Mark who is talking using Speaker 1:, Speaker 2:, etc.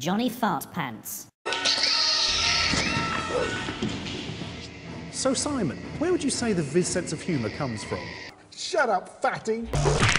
Speaker 1: Johnny Fart Pants.
Speaker 2: So Simon, where would you say the Viz sense of humour comes from?
Speaker 3: Shut up, fatty!